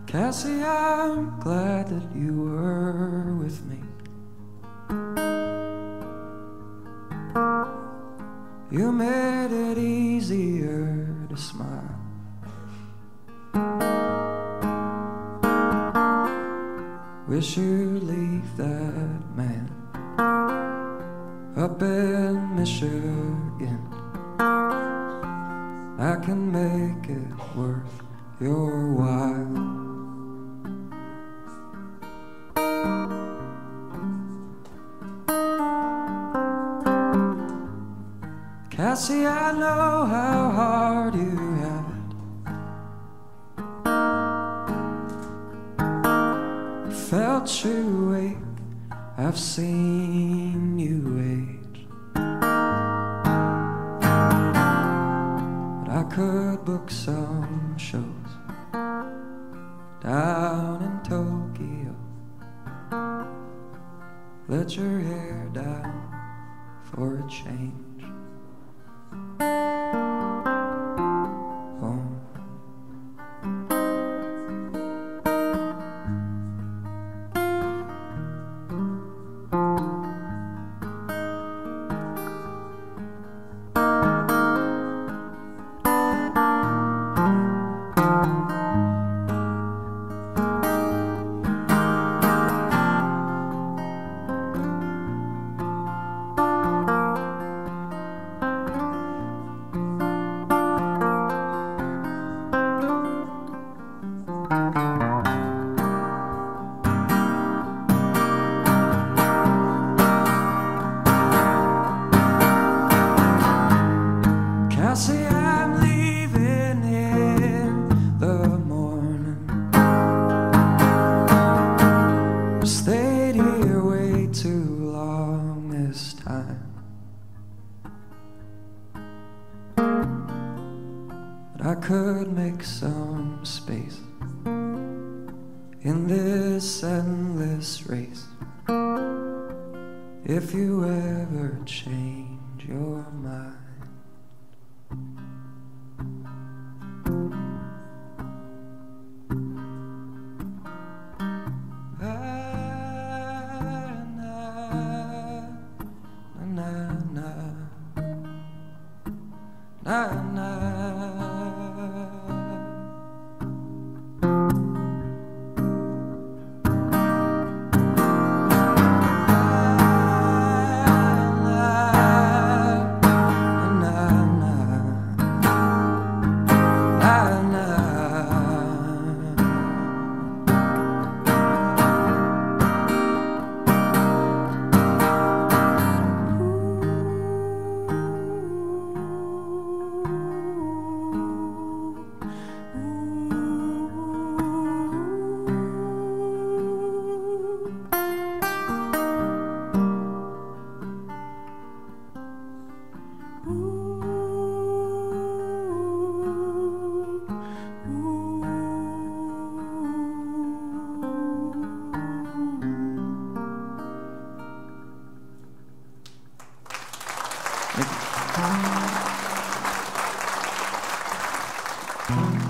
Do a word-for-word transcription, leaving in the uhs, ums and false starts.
Cassie, I'm glad that you were with me. You made it easier to smile. Wish you'd leave that man up in Michigan. I can make it worth your while. Cassie, I know how hard you have it. Felt you ache, I've seen you age. But I could book some shows down in Tokyo. Let your hair down for a change. Cassie, I'm leaving in the morning. Stayed here way too long this time. But I could make some space in this endless race if you ever change your mind. Na, na. Thank you.